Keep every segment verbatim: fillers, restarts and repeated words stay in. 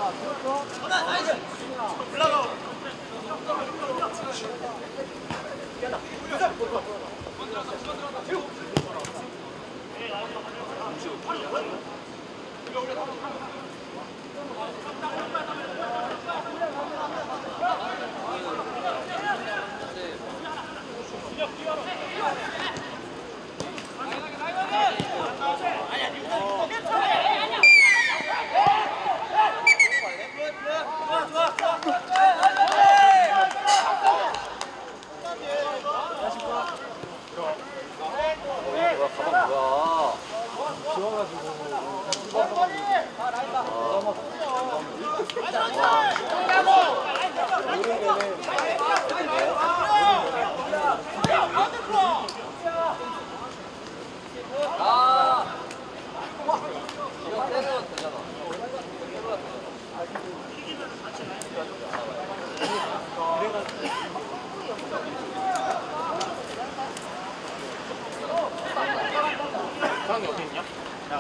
사장님 어디 있냐? 야,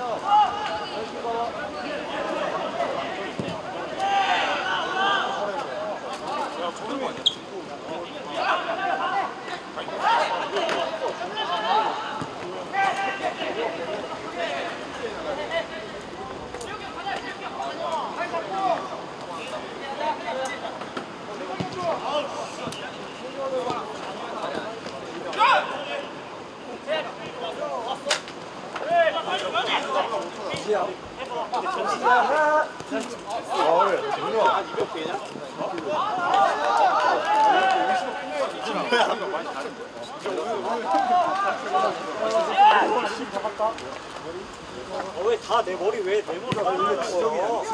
야, 저런 거 아니야? 왜 다 내 머리 왜 내 머리가 왜 지정이야?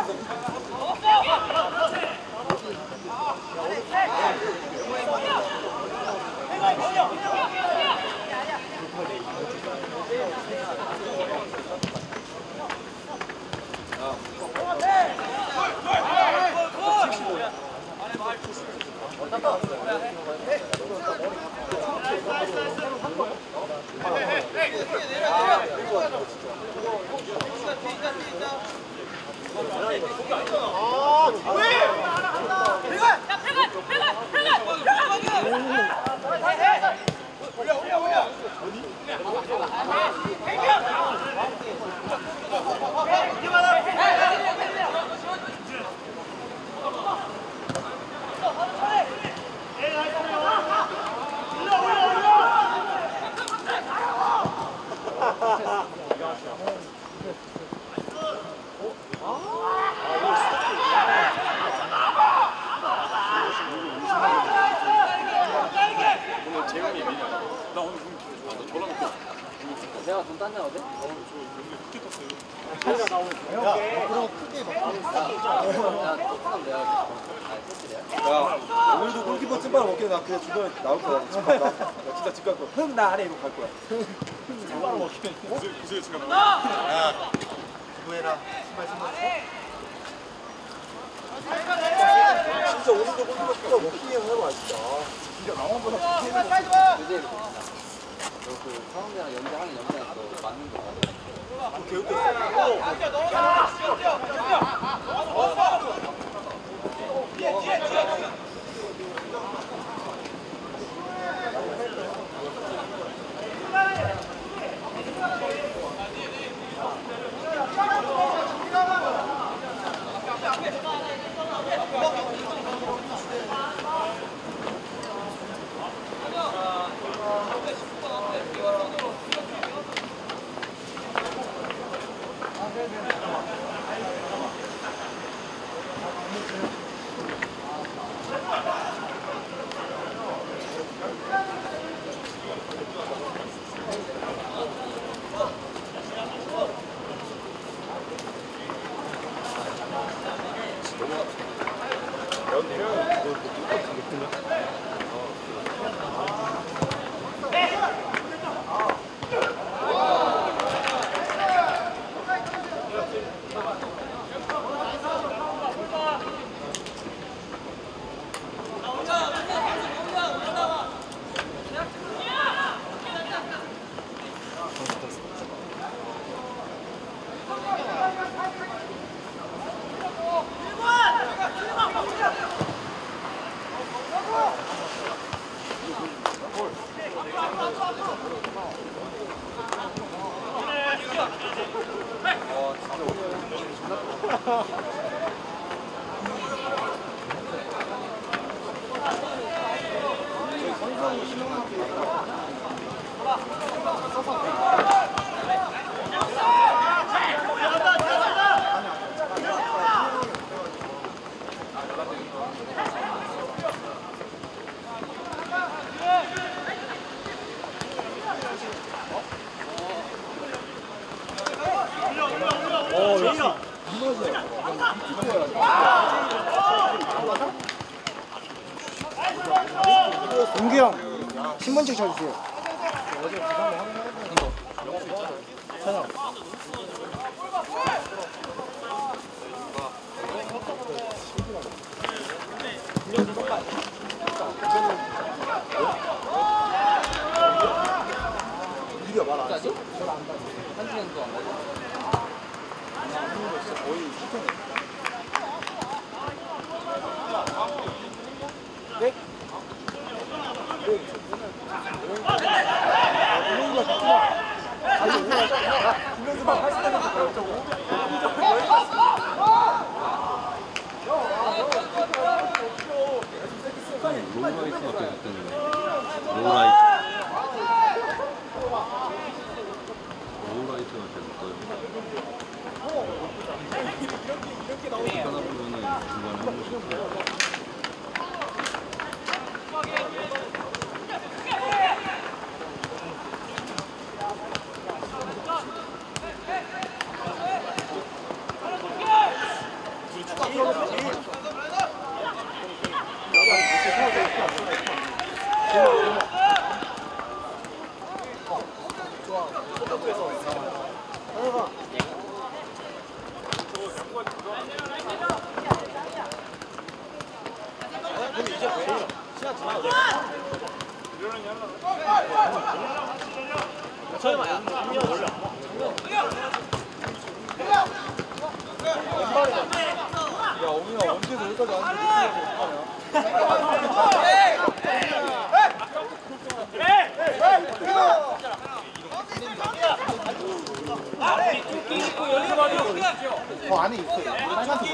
내가 돈 땄냐 어제? 어, 저 여기 크게 탔어요. 야, 그럼 크게 막. 야, 토트넘 내가 야, 오늘도 골키퍼 찐빵 먹게 나 그냥 주변에 나올 거야. 집 가. 나 진짜 집 갈 거야. 형 나 안에 이거 갈 거야. 찐빵 먹게. 구슬 제가 나와. 야, 구해라. 신발 신발. 진짜 오늘도 골키퍼 찐빵 먹기 형 해봐 진짜. 진짜 나만보다 그제 그 상황대랑 연대하는 연대랑 또 맞는 거 같아. 어, 역시. 동규 형, 신분증 쳐주세요. 찬영. 이겨 말안 해. 한시간도 안 가죠? 거의 시청에. 네? 네. 김영수가 좋구나. 아니, 김영수가 팔십 대부터 배웠다고? 로우라이트 어떻게 됐는데? 로우라이트. 로우라이트가 됐어요. 하다 보면은 중간에 한 번씩 또 야, 오민아 언제도 여기까지 왔는데 어떡하냐? 저 안에 있어요. 빨간색.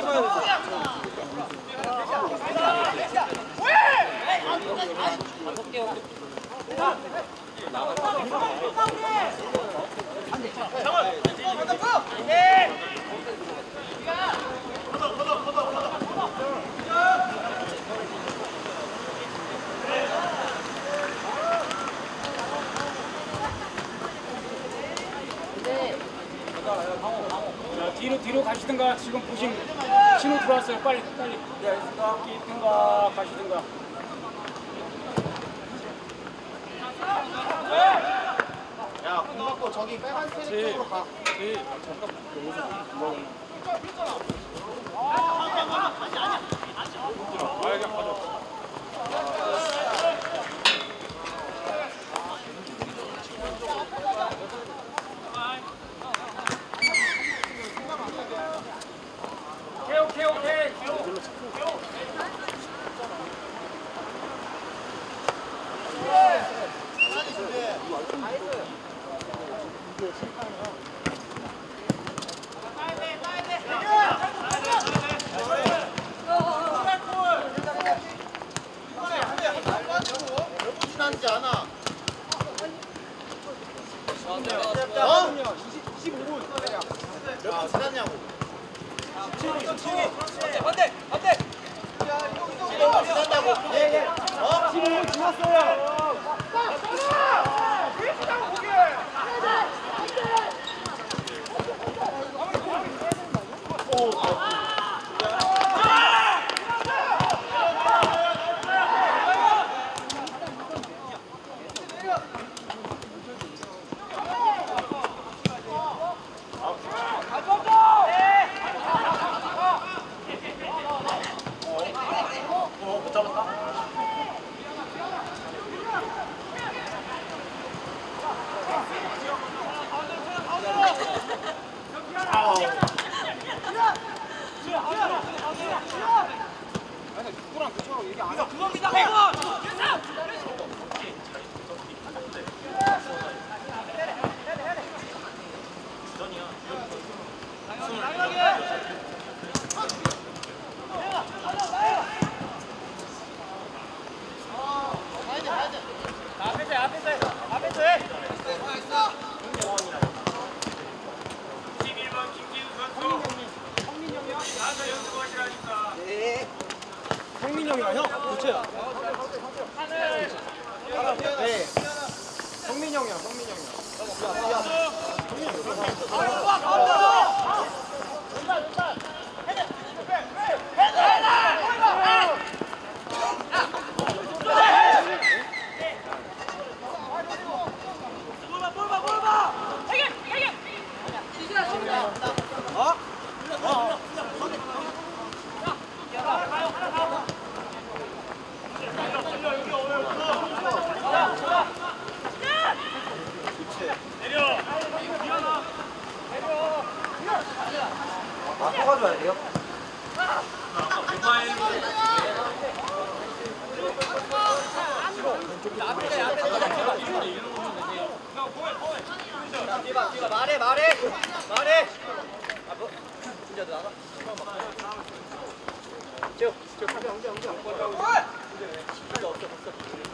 자, 뒤로 뒤로 가시든가. 지금 보신 신호 들어왔어요. 빨리 빨리. 네, 알겠습니다. 있든가 가시든가. 야, 공 갖고 저기 빨간색 쪽으로 가. 오케이 오케이 오케이. 지나지 않아. 어? 이십오 분. 몇 분 지났냐고. 반대 반대. 십오 분 지났다고. 예, 예. 어? 십오 분 지났어요. 성민이 형이랑 형 교체야. 네. 성민이 형이야, 성민이 형이야. 바꿔가줘야 돼요? 뒤봐 뒤봐 말해 말해 말해. 아 뭐? 진짜 나가. 쭉 쭉. 형제 형제 형제. 진짜 없어 없어.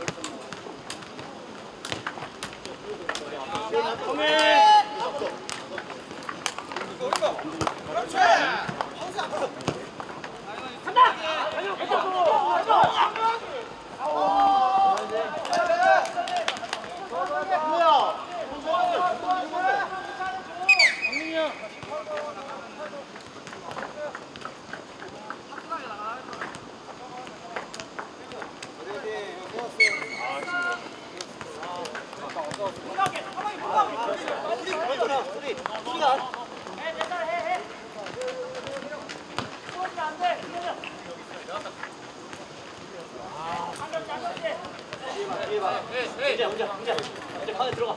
이제 이제 이제 이제 가운데 들어가.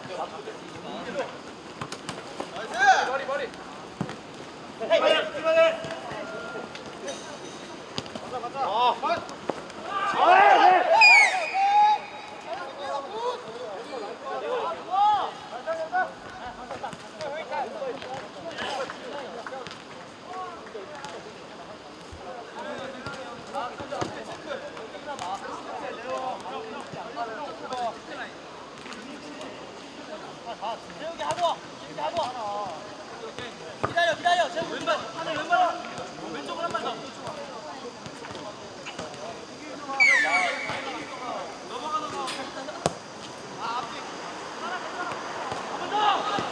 머리 머리. 헤이 헤이 이번에. 가자 가자. 아. 재욱이 하고 와. 재욱이 하고 와. 기다려 기다려. 재욱 왼발 하늘 왼발. 왼쪽으로 한 번 더. 넘어가 넘어가. 아 앞뒤. 한 번 더.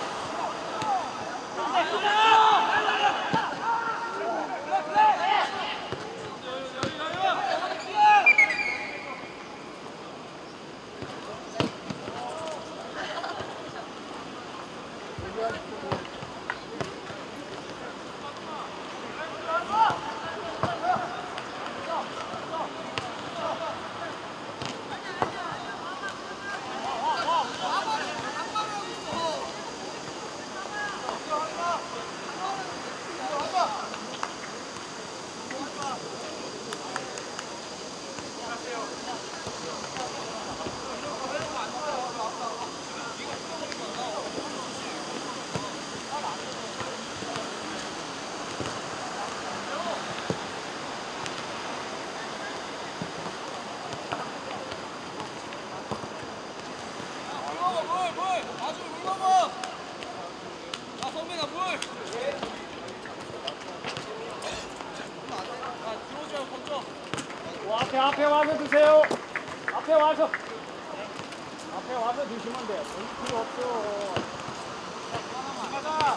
앞에 앞에 와서 드세요. 앞에 와서 앞에 와서 드시면 돼. 볼 필요 없어. 가자.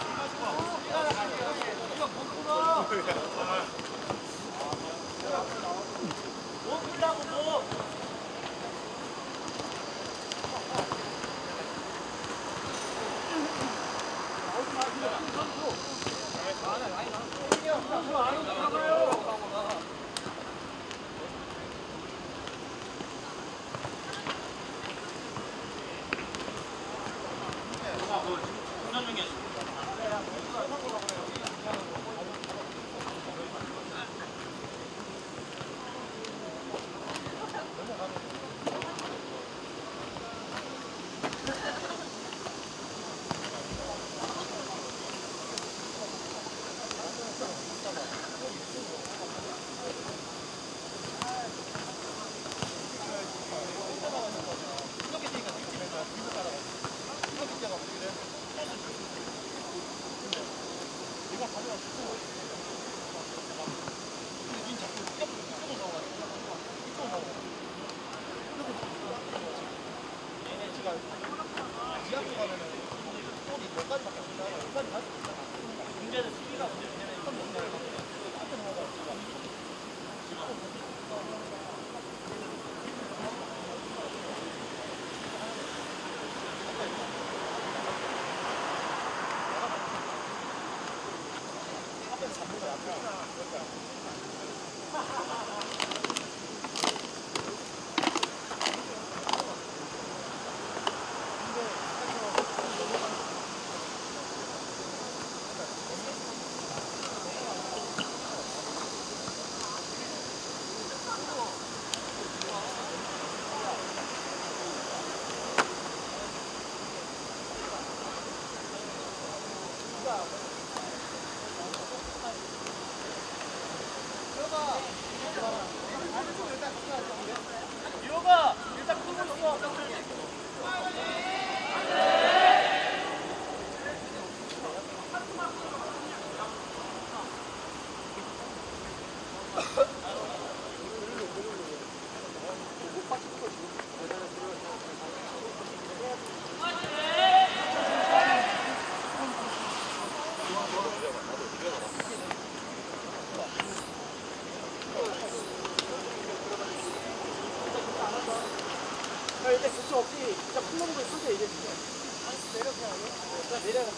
이거 못 풀어. 못 풀라고 뭐. 문제는 수비가 문제. 유호가 일단 끄고 있어. 야, 이제 교체 없이 진짜 풀러보고 있어 이제 진짜. 내려 그냥 내려.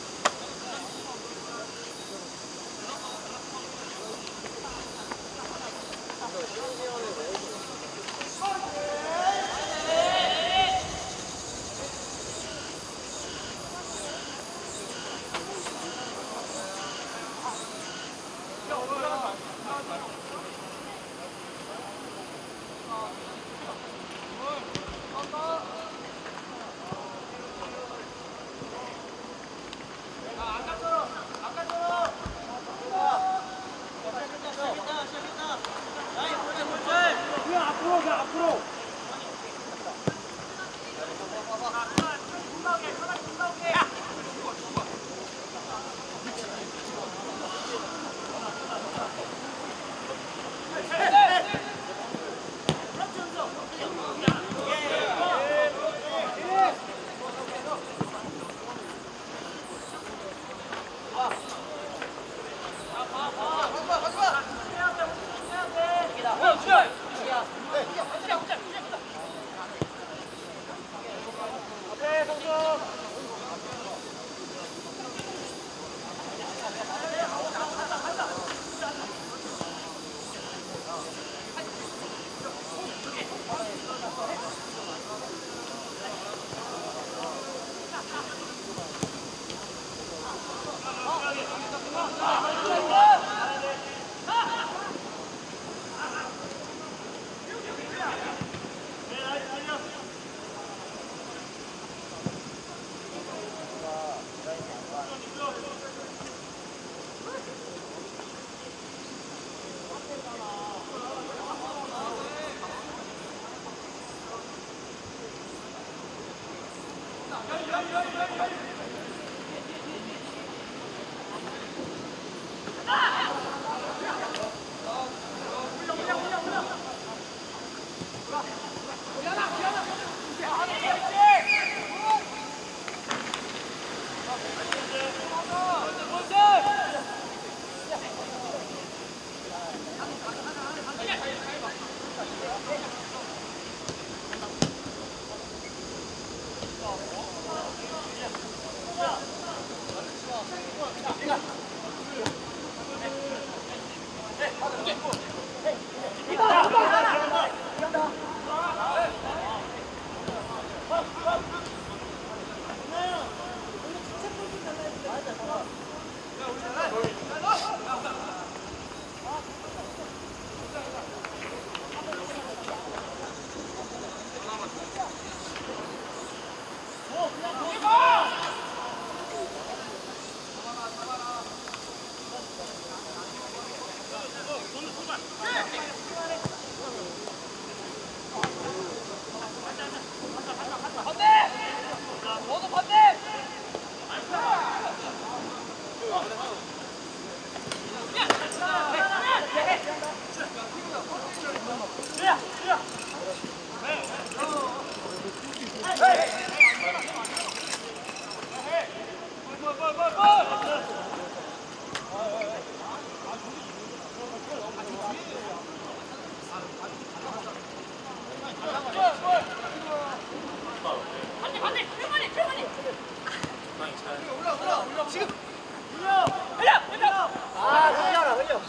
아, 흘려라, 흘려.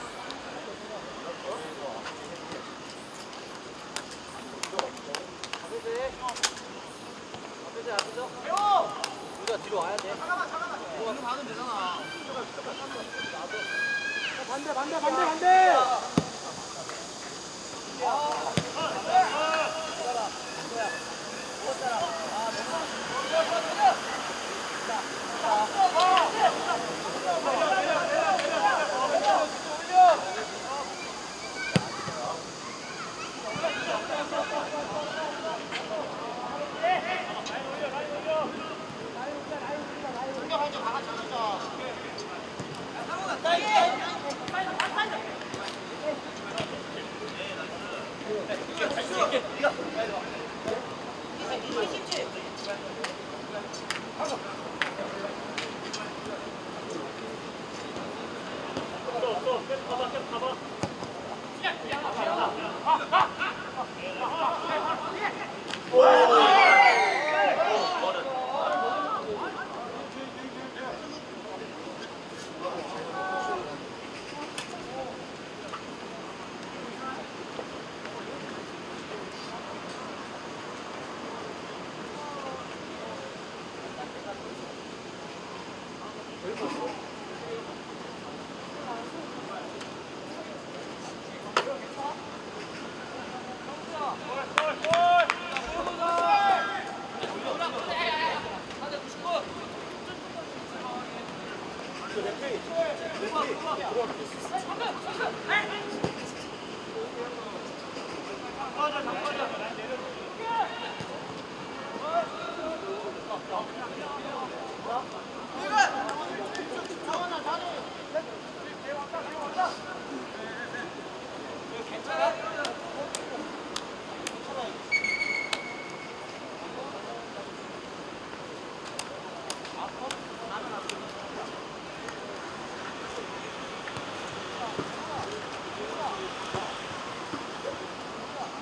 우리가 뒤로 와야 돼. 반대, 반대, 반대, 반대.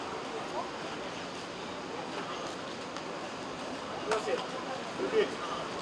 여기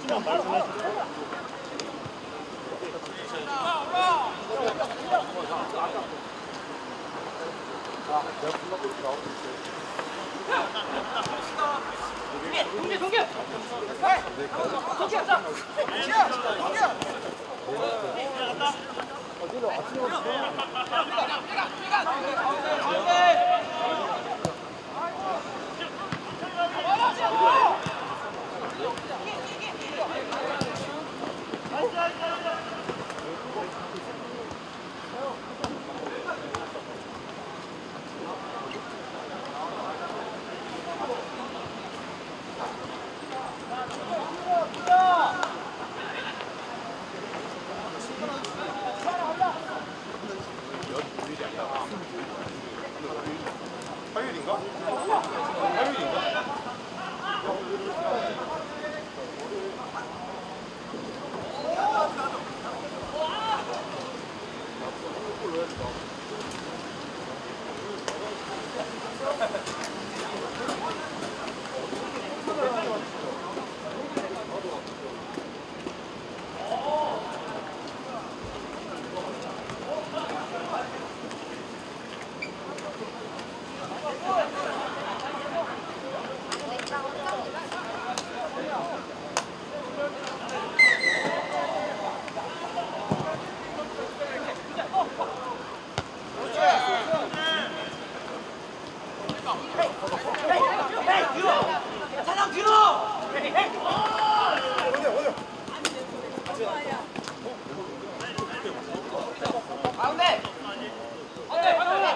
동계 동계 동계 자 화요일인가? 화요일인가? 사장 뒤로 가운데 가운데 가운데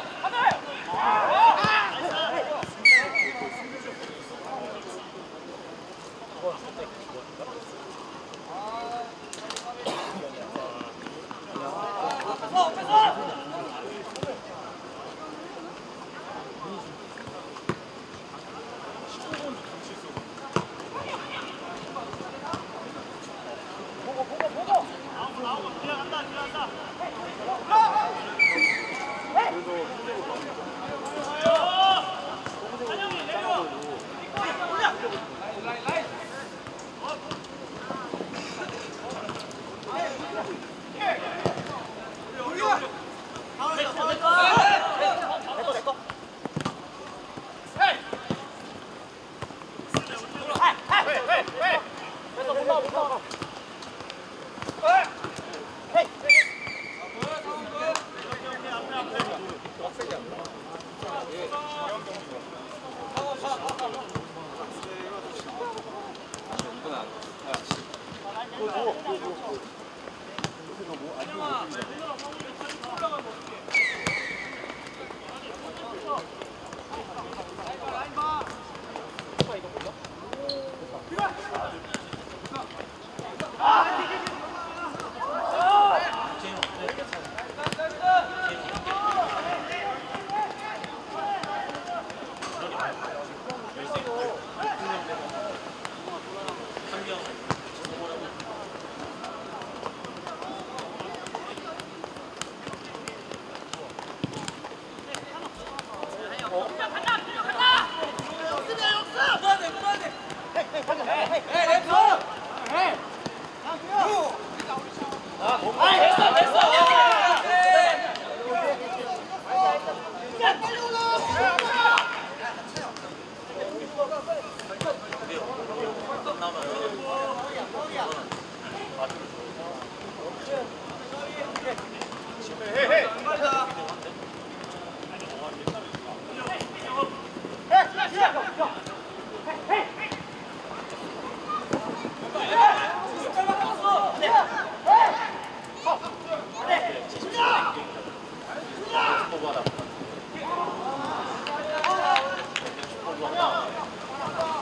아!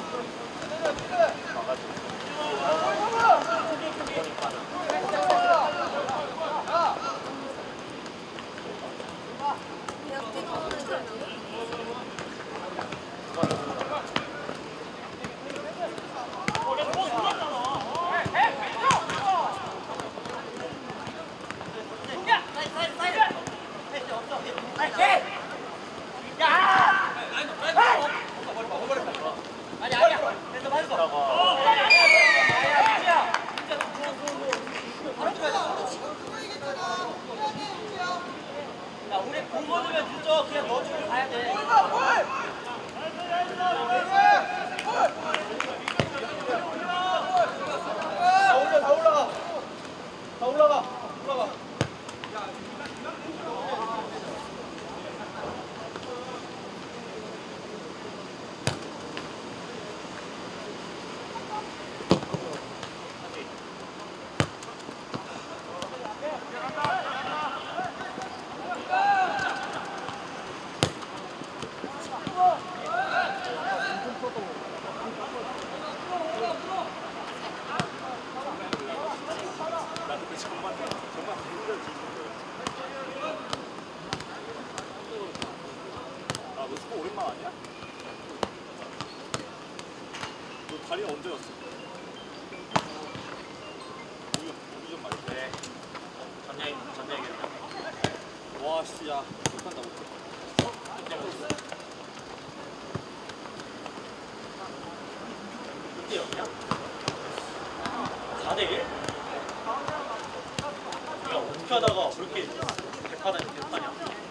자리가 언제였어? 우리 좀 말해. 네. 전쟁 전쟁이겠다. 와 씨, 야 못한다 못해. 일 대 영이야? 사 대 일? 야 어떻게 하다가 그렇게 대파다니 됐다냐?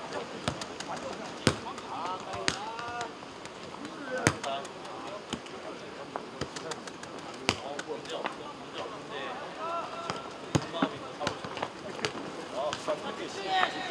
문제 없어. 문제 없는데 지금 마음이 더 사고 싶어. 아, 그렇게 씨.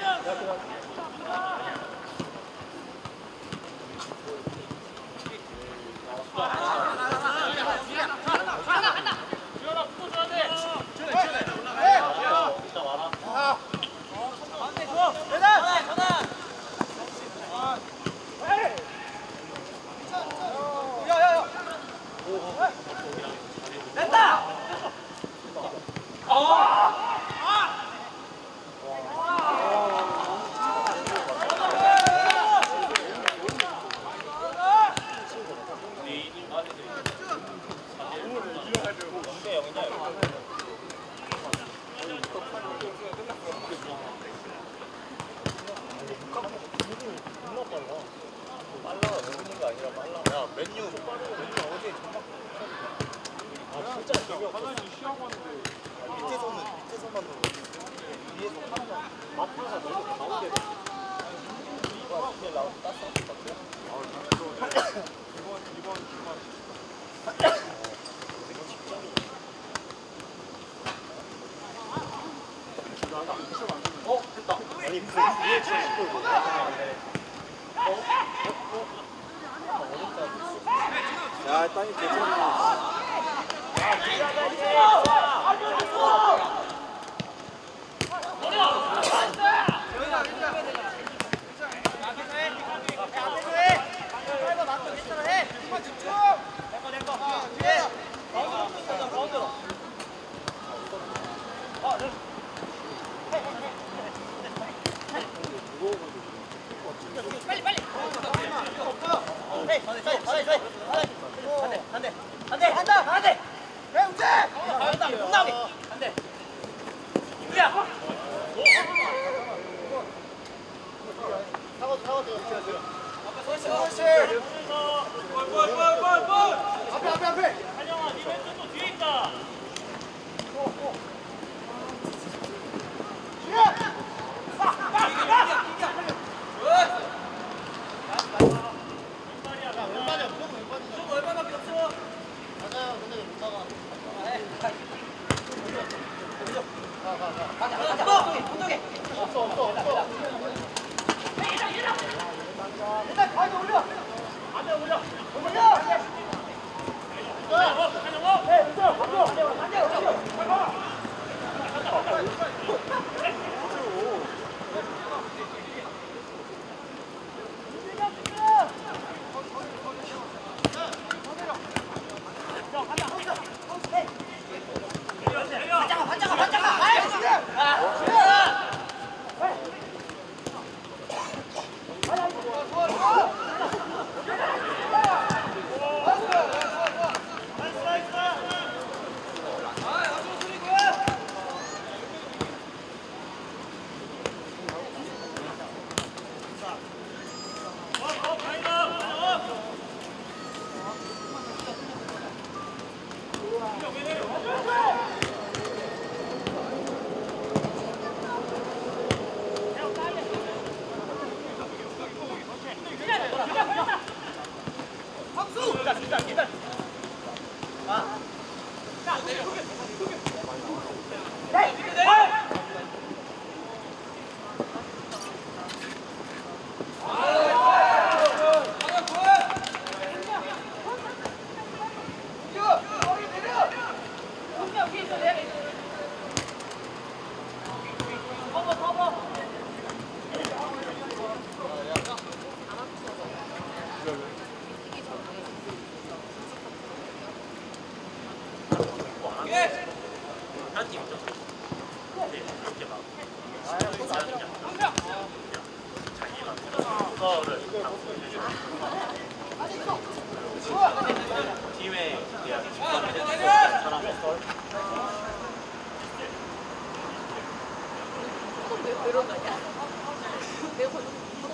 야, 땅이 괜찮네. 빨리 빨리. 안돼 안돼 한다 안돼. 왜 운제? 한다 못 나오게 안돼. 이야. 사고 사고 돼. 그렇지 그렇지. 볼볼볼볼. 앞에 앞에 앞에. 한영아 니 왼쪽 또 뒤에 있다. 일단 가져 올려. 안돼 올려. 올려. 네, 있어. 가져. 안돼 올려. 반장아 반장아 반장아. 팀의 사람 햇살. 왜 이런 거냐? 내가 보는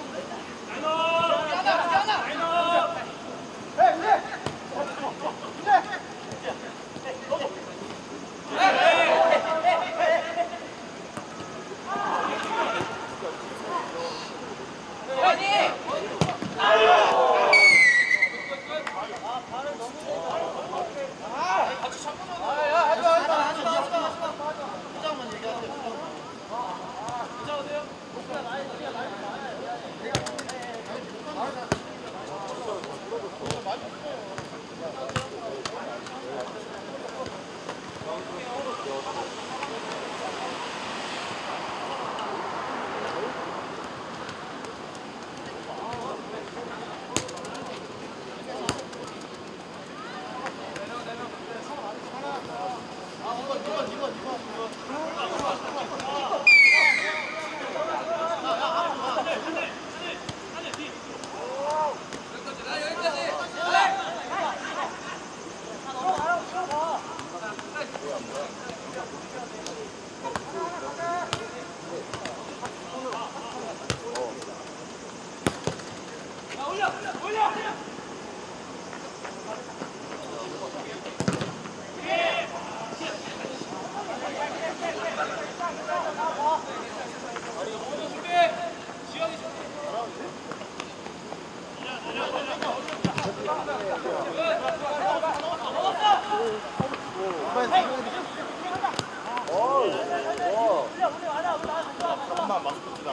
잠깐만 마스코트다.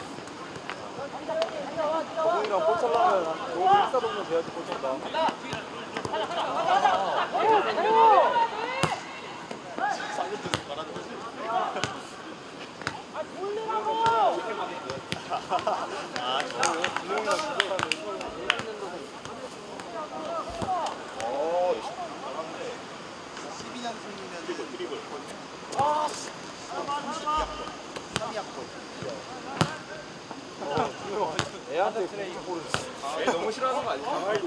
저분이랑 볼 찰라면 너무 일사동료 돼야지 볼 찰다. 싸구려도 말하는 거지. 아, 저 분명이랑 기대하는 어, 잘하는데. 십이 년생이면 드리블, 드리블. 아, 삼 학번. 애한테 트레이닝 애 너무 싫어하는 거 아니야?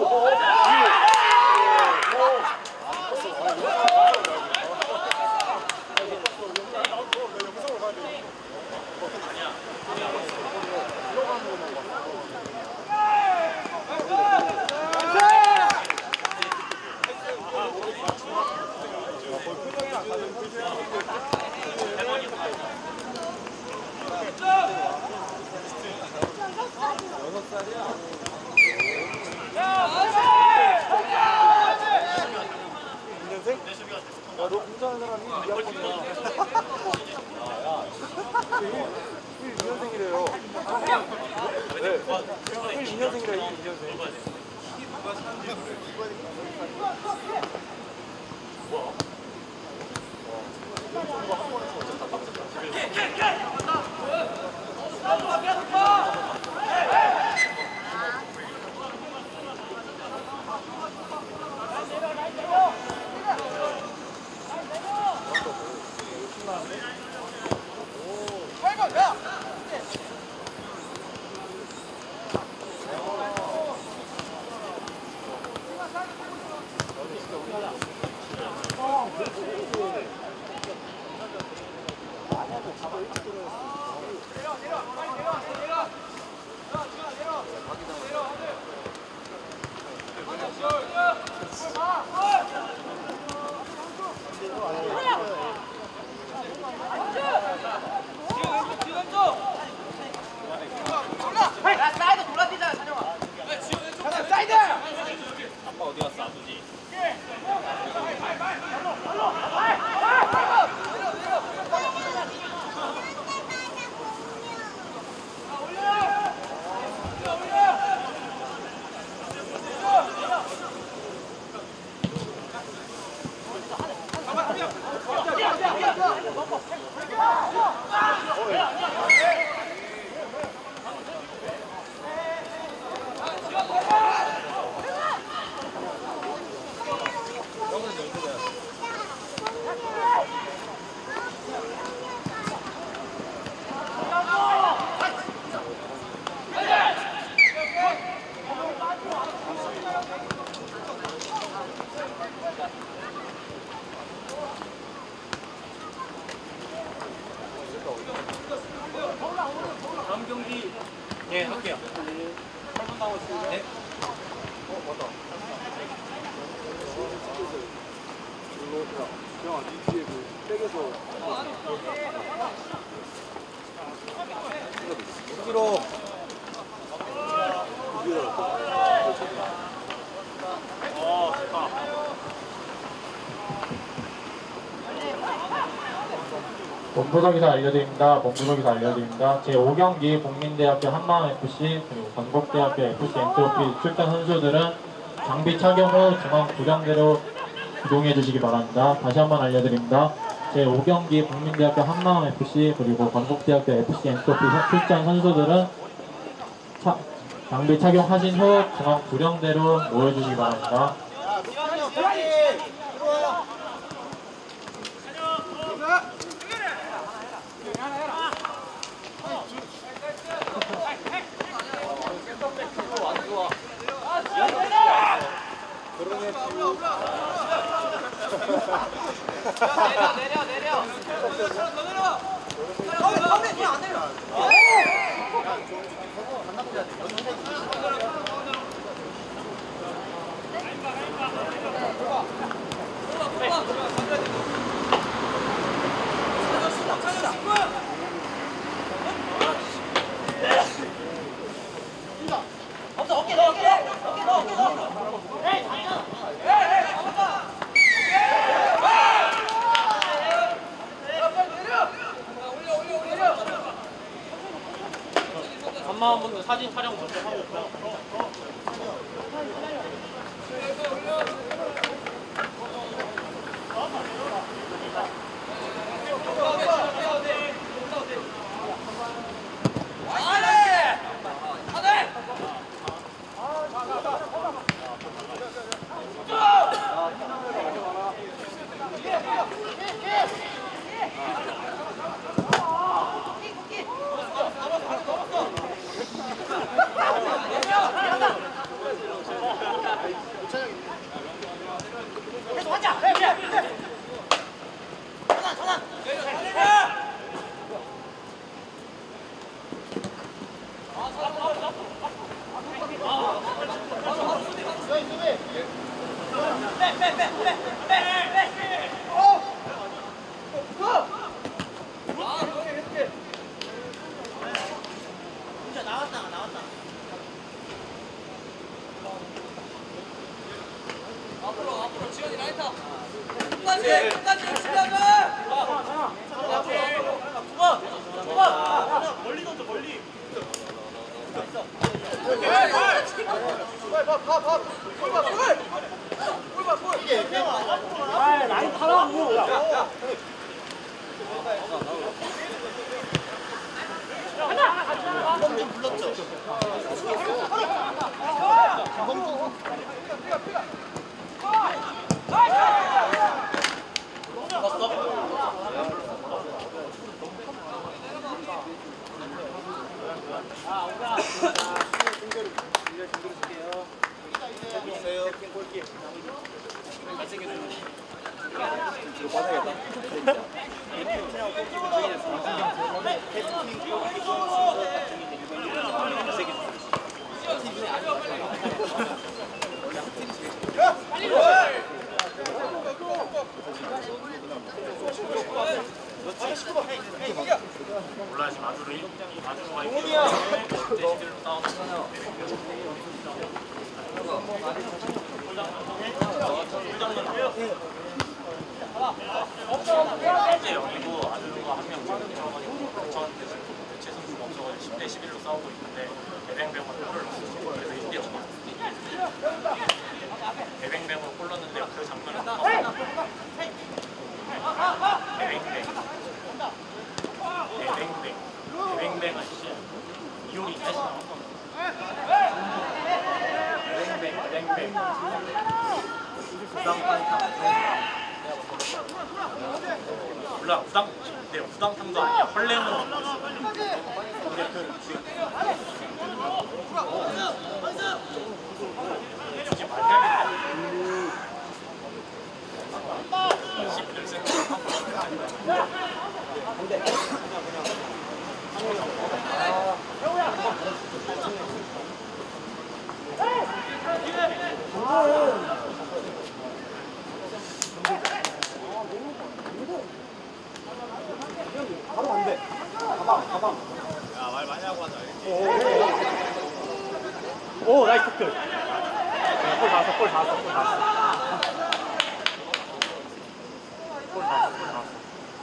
야, 너 공부하는 사람이 이 학번이야. 일 이 년생이래요. 네. 일 이 년생이래, 일 이 년생. 아빠 어디 갔어, 아버지? 형아, 니 뒤에 그 백에서 길어. 어, 좋다. 본부석에서 알려드립니다. 본부석에서 알려드립니다. 제오 경기 복민대학교 한마음에프씨 그리고 건국대학교 에프씨 엔트로피 출전 선수들은 장비 착용 후 중앙 구장대로 이동해 주시기 바랍니다. 다시 한번 알려드립니다. 제오 경기 복민대학교 한마음에프씨 그리고 건국대학교 에프씨 엔트로피 출전 선수들은 차, 장비 착용하신 후 중앙 구령대로 모여주시기 바랍니다. 내려 내려 내려 더 내려 거기 거기 그냥 안 내려 없어 어깨 넣어 어깨 어깨 넣어 어깨 넣어 에이 장이야 에이 에이 잡았다 간마한 분들 사진 촬영 먼저 하고 몰라 지금 아주를 아주가 있고 대시들로 싸우는 이제 여기고 아주가 한 명 들어가지고 전 대체 선수가 없어가지고 십 대 십일로 싸우고 있는데 대뱅뱅으로 골을 넣었어. 그래서 일 대 영 대뱅뱅으로 골 넣었는데 그 장면을 대뱅뱅 대뱅뱅 대뱅뱅 아저씨 이효리 다시 나왔어. 대뱅뱅 대뱅뱅 몰라 부당 네 부당탐도 아니야. 헐레는 근데 그 주지 말아야겠다. 십일 센트 오, 나이스 태클. 네, 골 나왔어, 골 나왔어, 골 나왔어. 골 나왔어, 골 나왔어.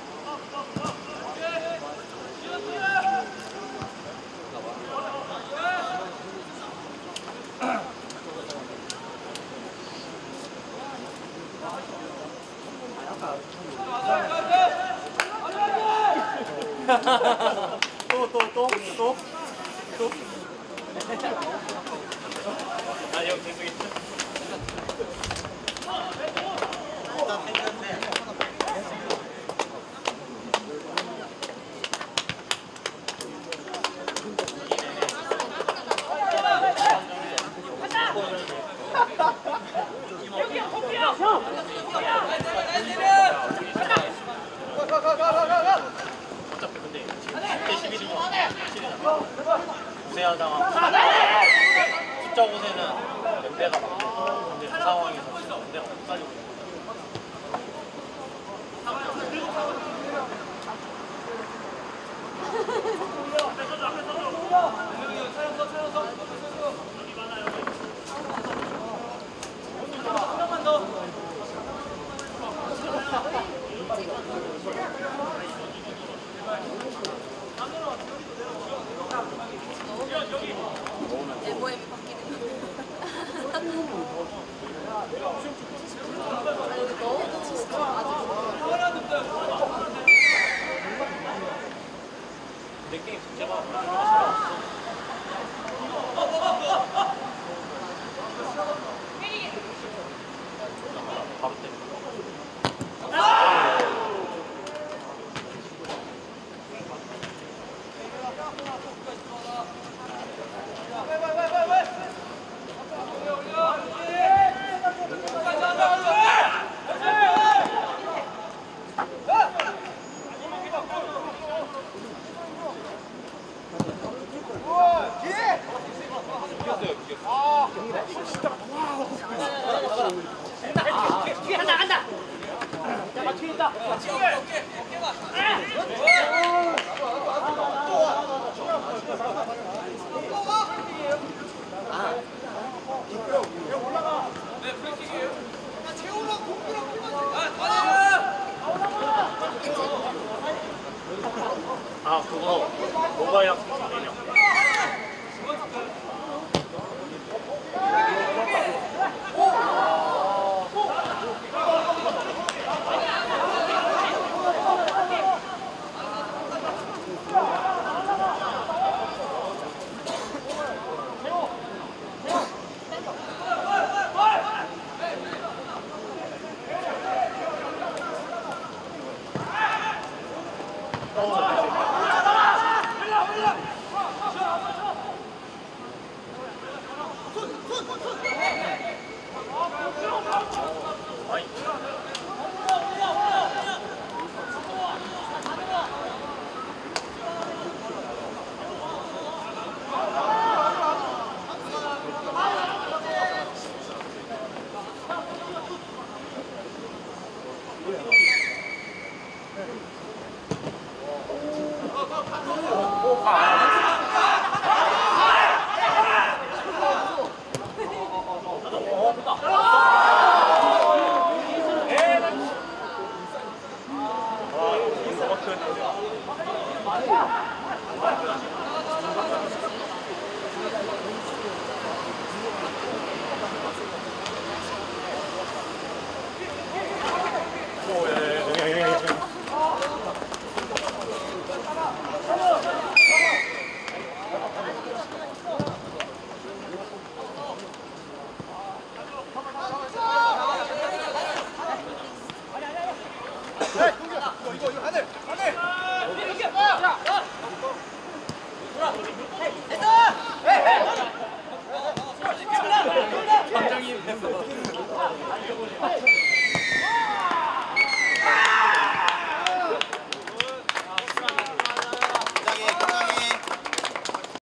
또, 또, 또, 또, 또. 아니 형 계속 있어. 어차피 근데 십 대 십일이면 우세하다가 숫자 고세는 연대가 많고 근데 그 상황에서 진짜 연대가 못 살리고 있는 엘보엠이 바뀌는 내 게임 진짜가 바로 때 아 그거 모바일 학습 개념 감정이 됐어.